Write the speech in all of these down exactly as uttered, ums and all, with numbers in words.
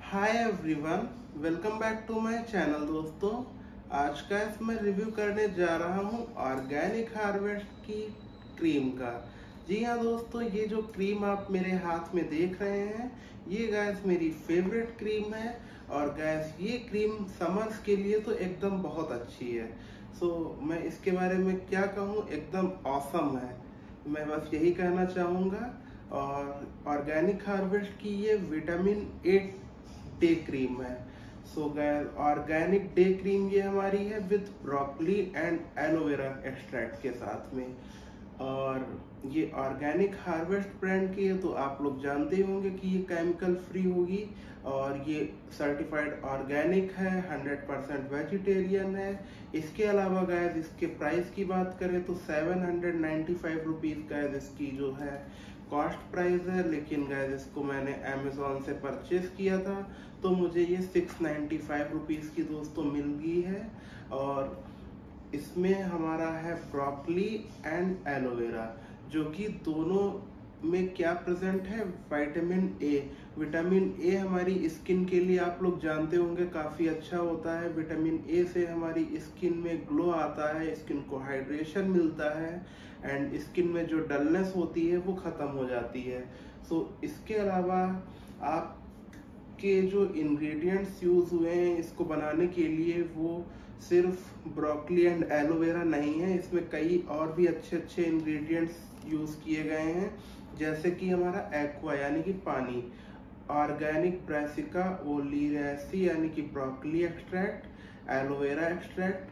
Hi everyone, welcome back to my channel. दोस्तों, आज का इसमें रिव्यू करने जा रहा हूँ ऑर्गेनिक हार्वेस्ट की क्रीम का। जी हाँ दोस्तों, ये जो क्रीम आप मेरे हाथ में देख रहे हैं, ये गैस मेरी फेवरेट क्रीम है। और गैस ये क्रीम समर्स के लिए तो एकदम बहुत अच्छी है। सो मैं इसके बारे में क्या कहूँ, एकदम ऑसम है। मैं बस यही कहना चाहूँगा। और ऑर्गेनिक हार्वेस्ट की ये विटामिन ए डे क्रीम है। So guys organic day cream ये हमारी है with broccoli and aloe vera extract के साथ में। और ये ऑर्गेनिक हार्वेस्ट ब्रांड की है, तो आप लोग जानते होंगे कि ये केमिकल फ्री होगी। और ये सर्टिफाइड ऑर्गेनिक है, हंड्रेड परसेंट वेजिटेरियन है। इसके अलावा गैस इसके प्राइस की बात करें तो seven hundred ninety five rupees guys इसकी जो है कॉस्ट प्राइस है। लेकिन गैस इसको मैंने अमेजोन से परचेज किया था, तो मुझे ये सिक्स नाइन्टी फाइव रुपीज़ की दोस्तों मिल गई है। और इसमें हमारा है ब्रोकली एंड एलोवेरा, जो कि दोनों में क्या प्रेजेंट है, विटामिन ए। विटामिन ए हमारी स्किन के लिए आप लोग जानते होंगे काफ़ी अच्छा होता है। विटामिन ए से हमारी स्किन में ग्लो आता है, स्किन को हाइड्रेशन मिलता है एंड स्किन में जो डलनेस होती है वो ख़त्म हो जाती है। सो so, इसके अलावा आप के जो इंग्रेडिएंट्स यूज़ हुए हैं इसको बनाने के लिए, वो सिर्फ ब्रोकली एंड एलोवेरा नहीं है। इसमें कई और भी अच्छे अच्छे इंग्रेडिएंट्स यूज़ किए गए हैं, जैसे कि हमारा एक्वा यानी कि पानी, ऑर्गेनिक ब्रासिका ओलियेसी यानी कि broccoli extract, aloe vera extract,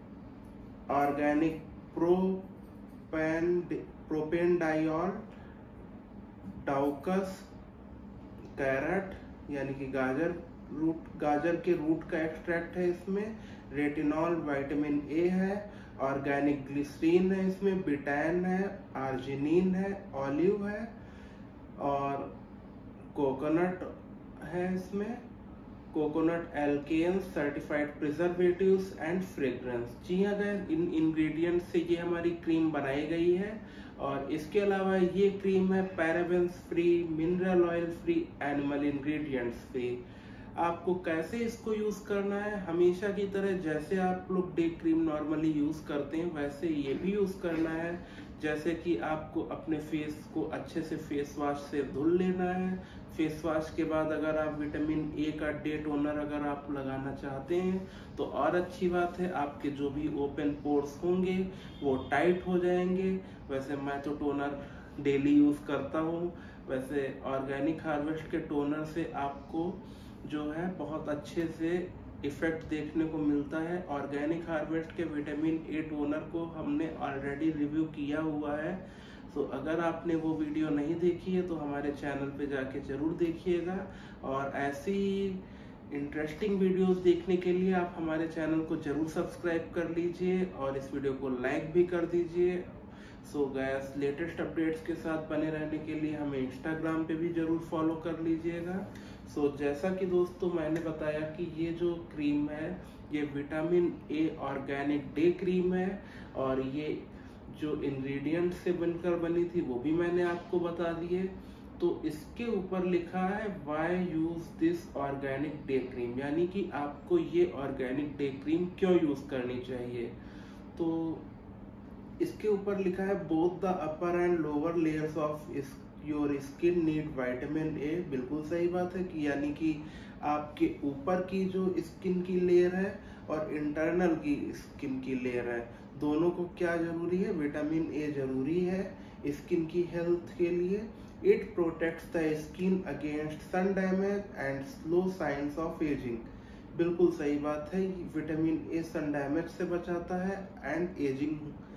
organic propane propanediol, daucus, carota यानी कि गाजर रूट गाजर के रूट का एक्सट्रैक्ट है इसमें, रेटिनॉल विटामिन ए है, ऑर्गेनिक ग्लिसरीन है, इसमें बिटैन है, आर्जिनिन है, ऑलिव है और कोकोनट है। इसमें coconut alkanes, certified preservatives and fragrance. जी हाँ गैस, इन इंग्रेडिएंट्स से ये हमारी क्रीम बनाई गई है। और इसके अलावा ये क्रीम है parabens free, mineral oil free, animal ingredients free. आपको कैसे इसको यूज करना है, हमेशा की तरह जैसे आप लोग डे क्रीम नॉर्मली यूज करते हैं वैसे ये भी यूज करना है। जैसे कि आपको अपने फेस को अच्छे से फेस वॉश से धुल लेना है। फेस वॉश के बाद अगर आप विटामिन ए का डे टोनर अगर आप लगाना चाहते हैं तो और अच्छी बात है, आपके जो भी ओपन पोर्स होंगे वो टाइट हो जाएंगे। वैसे मैं तो टोनर डेली यूज करता हूँ। वैसे ऑर्गेनिक हार्वेस्ट के टोनर से आपको जो है बहुत अच्छे से इफेक्ट देखने को मिलता है। ऑर्गेनिक हार्वेस्ट के विटामिन ए टोनर को हमने ऑलरेडी रिव्यू किया हुआ है। तो अगर आपने वो वीडियो नहीं देखी है तो हमारे चैनल पे जाके जरूर देखिएगा। और ऐसी इंटरेस्टिंग वीडियोस देखने के लिए आप हमारे चैनल को जरूर सब्सक्राइब कर लीजिए और इस वीडियो को लाइक भी कर दीजिए। सो गैस, लेटेस्ट अपडेट्स के साथ बने रहने के लिए हमें इंस्टाग्राम पे भी जरूर फॉलो कर लीजिएगा। सो so, जैसा कि दोस्तों मैंने बताया कि ये जो क्रीम है ये vitamin A organic day cream है। और ये जो इंग्रेडिएंट से बनकर बनी थी वो भी मैंने आपको बता दिए। तो इसके ऊपर लिखा है why use this organic day cream, यानी कि आपको ये ऑर्गेनिक डे क्रीम क्यों यूज करनी चाहिए। तो इसके ऊपर लिखा है both the upper and lower layers of your skin need vitamin A. बिल्कुल सही बात है कि यानी कि आपके ऊपर की जो स्किन की लेयर है और इंटरनल की स्किन की लेयर है, दोनों को क्या जरूरी है, विटामिन ए जरूरी है स्किन की हेल्थ के लिए। It protects the skin against sun damage and slow signs of ageing. बिल्कुल सही बात है, विटामिन ए सन डैमेज से बचाता है एंड एजिंग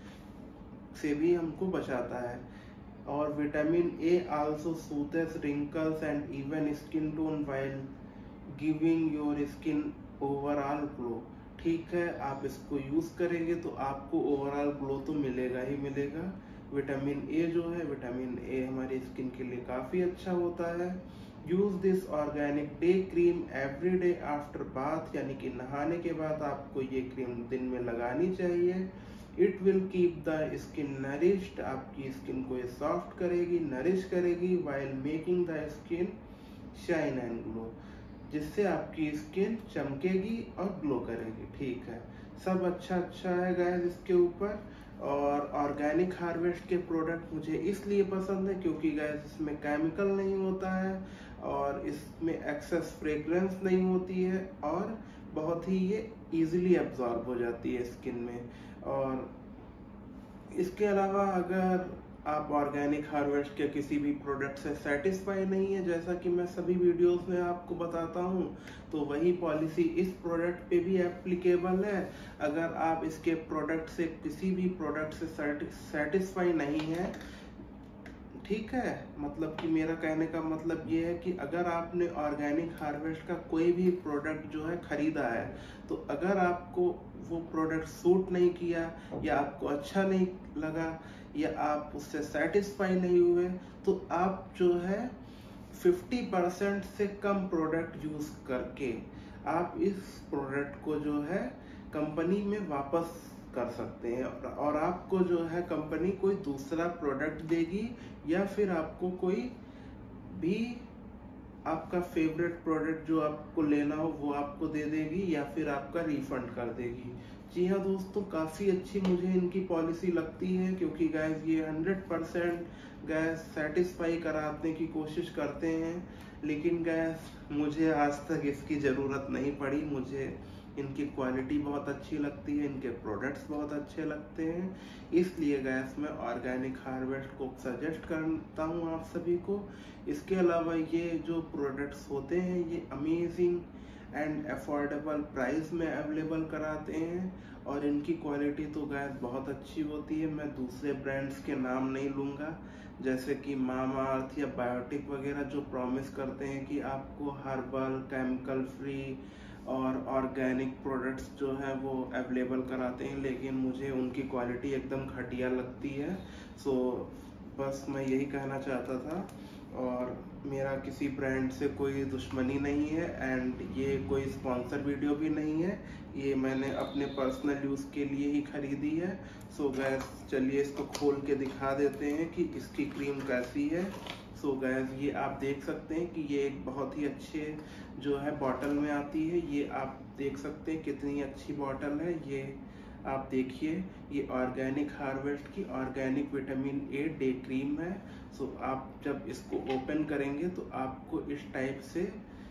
से भी हमको बचाता है। और vitamin A also soothes wrinkles and even skin tone while giving your skin overall glow. ठीक है, आप इसको यूज करेंगे तो आपको ओवरऑल ग्लो तो मिलेगा ही मिलेगा। विटामिन ए जो है, विटामिन ए हमारी स्किन के लिए काफी अच्छा होता है। Use this organic day cream every day after bath, यानी कि नहाने के बाद आपको ये क्रीम दिन में लगानी चाहिए। It will keep the skin nourished, आपकी स्किन को ये सॉफ्ट करेगी, नरिश करेगी, while making the skin shine and glow. जिससे आपकी स्किन चमकेगी और ग्लो करेगी। ठीक है, सब अच्छा अच्छा है गाइस इसके ऊपर। और ऑर्गेनिक हार्वेस्ट के प्रोडक्ट मुझे इसलिए पसंद है क्योंकि गाइस इसमें केमिकल नहीं होता है और इसमें एक्सेस फ्रेग्रेंस नहीं होती है और बहुत ही ये इजीली एब्जॉर्ब हो जाती है स्किन में। और इसके अलावा अगर आप ऑर्गेनिक हार्वेस्ट के किसी भी प्रोडक्ट से सेटिस्फाई नहीं है, जैसा कि मैं सभी वीडियोस में आपको बताता हूं, तो वही पॉलिसी इस प्रोडक्ट पे भी एप्लीकेबल है। अगर आप इसके प्रोडक्ट से किसी भी प्रोडक्ट से सेटिस्फाई नहीं है, ठीक है, मतलब कि मेरा कहने का मतलब ये है कि अगर आपने ऑर्गेनिक हार्वेस्ट का कोई भी प्रोडक्ट जो है खरीदा है, तो अगर आपको वो प्रोडक्ट सूट नहीं किया या आपको अच्छा नहीं लगा या आप उससे सेटिस्फाई नहीं हुए, तो आप जो है पचास परसेंट से कम प्रोडक्ट यूज करके आप इस प्रोडक्ट को जो है कंपनी में वापस कर सकते हैं और आपको जो है कंपनी कोई दूसरा प्रोडक्ट देगी या फिर आपको कोई भी आपका फेवरेट प्रोडक्ट जो आपको लेना हो वो आपको दे देगी या फिर आपका रिफंड कर देगी। जी हाँ दोस्तों, काफ़ी अच्छी मुझे इनकी पॉलिसी लगती है क्योंकि गैस ये हंड्रेड परसेंट गैस सेटिस्फाई कराने की कोशिश करते हैं, लेकिन गैस मुझे आज तक इसकी ज़रूरत नहीं पड़ी। मुझे इनकी क्वालिटी बहुत अच्छी लगती है, इनके प्रोडक्ट्स बहुत अच्छे लगते हैं, इसलिए गैस मैं ऑर्गेनिक हार्वेस्ट को सजेस्ट करता हूँ आप सभी को। इसके अलावा ये जो प्रोडक्ट्स होते हैं ये अमेजिंग एंड अफोर्डेबल प्राइस में अवेलेबल कराते हैं और इनकी क्वालिटी तो गैस बहुत अच्छी होती है। मैं दूसरे ब्रांड्स के नाम नहीं लूँगा, जैसे कि मामाअर्थ या बायोटिक वगैरह जो प्रॉमिस करते हैं कि आपको हर्बल, केमिकल फ्री और ऑर्गेनिक प्रोडक्ट्स जो है वो अवेलेबल कराते हैं, लेकिन मुझे उनकी क्वालिटी एकदम घटिया लगती है। सो बस मैं यही कहना चाहता था, और मेरा किसी ब्रांड से कोई दुश्मनी नहीं है एंड ये कोई स्पॉन्सर वीडियो भी नहीं है, ये मैंने अपने पर्सनल यूज़ के लिए ही खरीदी है। सो गैस चलिए इसको खोल के दिखा देते हैं कि इसकी क्रीम कैसी है। सो गैस ये आप देख सकते हैं कि ये एक बहुत ही अच्छे जो है बॉटल में आती है। ये आप देख सकते हैं कितनी अच्छी बॉटल है। ये आप देखिए, ये ऑर्गेनिक हार्वेस्ट की organic vitamin A day cream है। सो आप जब इसको ओपन करेंगे तो आपको इस टाइप से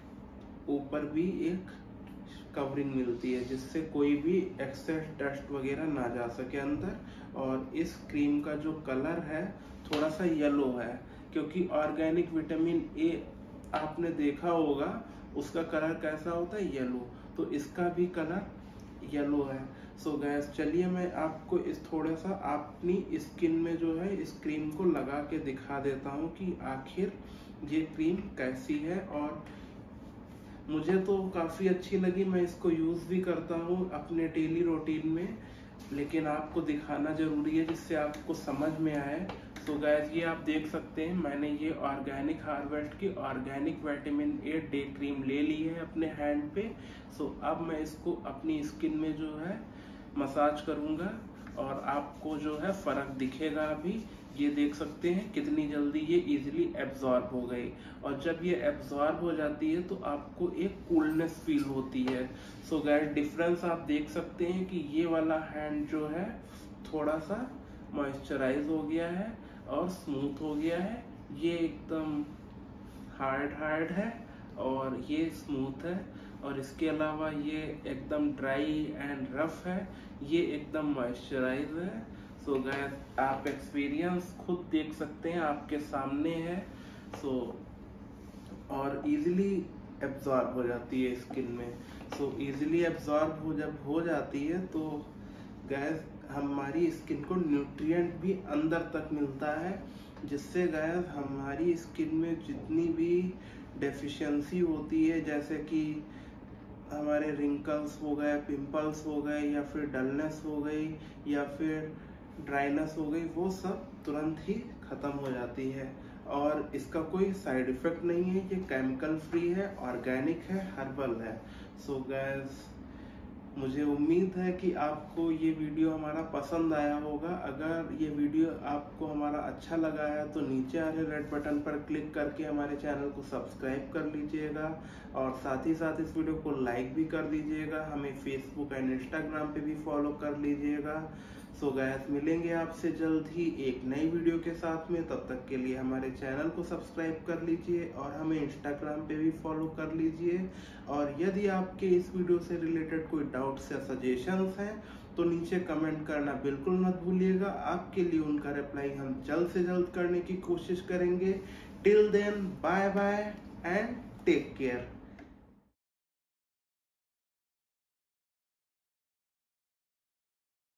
ऊपर भी एक कवरिंग मिलती है जिससे कोई भी एक्सेस डस्ट वगैरह ना जा सके अंदर। और इस क्रीम का जो कलर है थोड़ा सा येलो है, क्योंकि ऑर्गेनिक विटामिन ए आपने देखा होगा उसका कलर कैसा होता है, येलो, तो इसका भी कलर येलो है। सो so गैस चलिए मैं आपको इस थोड़ा सा अपनी स्किन में जो है इस क्रीम को लगा के दिखा देता हूँ कि आखिर ये क्रीम कैसी है। और मुझे तो काफ़ी अच्छी लगी, मैं इसको यूज़ भी करता हूँ अपने डेली रूटीन में, लेकिन आपको दिखाना ज़रूरी है जिससे आपको समझ में आए। तो गैस ये आप देख सकते हैं मैंने ये ऑर्गेनिक हार्वेस्ट की organic vitamin A day cream ले ली है अपने हैंड पे। सो अब मैं इसको अपनी स्किन में जो है मसाज करूँगा और आपको जो है फ़र्क दिखेगा। अभी ये देख सकते हैं कितनी जल्दी ये इजीली एब्जॉर्ब हो गई, और जब ये एब्जॉर्ब हो जाती है तो आपको एक कूलनेस फील होती है। सो गैस डिफरेंस आप देख सकते हैं कि ये वाला हैंड जो है थोड़ा सा मॉइस्चराइज हो गया है और स्मूथ हो गया है, ये एकदम हार्ड हार्ड है और ये स्मूथ है, और इसके अलावा ये एकदम ड्राई एंड रफ है, ये एकदम मॉइस्चराइज है। सो गैस आप एक्सपीरियंस खुद देख सकते हैं, आपके सामने है। सो और इजीली एब्जॉर्ब हो जाती है स्किन में। सो इजीली एब्जॉर्ब हो जब हो जाती है तो गैस हमारी स्किन को न्यूट्रिएंट भी अंदर तक मिलता है, जिससे गैस हमारी स्किन में जितनी भी डेफिशिएंसी होती है, जैसे कि हमारे रिंकल्स हो गए, पिंपल्स हो गए, या फिर डलनेस हो गई, या फिर ड्राइनेस हो गई, वो सब तुरंत ही ख़त्म हो जाती है। और इसका कोई साइड इफ़ेक्ट नहीं है, ये केमिकल फ्री है, ऑर्गेनिक है, हर्बल है। सो गैस मुझे उम्मीद है कि आपको ये वीडियो हमारा पसंद आया होगा। अगर ये वीडियो आपको हमारा अच्छा लगा है तो नीचे आ रहे रेड बटन पर क्लिक करके हमारे चैनल को सब्सक्राइब कर लीजिएगा और साथ ही साथ इस वीडियो को लाइक भी कर दीजिएगा। हमें फेसबुक एंड इंस्टाग्राम पे भी फॉलो कर लीजिएगा। सो गाइस, मिलेंगे आपसे जल्द ही एक नई वीडियो के साथ में। तब तक के लिए हमारे चैनल को सब्सक्राइब कर लीजिए और हमें इंस्टाग्राम पे भी फॉलो कर लीजिए। और यदि आपके इस वीडियो से रिलेटेड कोई डाउट्स या सजेशंस हैं तो नीचे कमेंट करना बिल्कुल मत भूलिएगा। आपके लिए उनका रिप्लाई हम जल्द से जल्द करने की कोशिश करेंगे। Till then, bye bye and take care.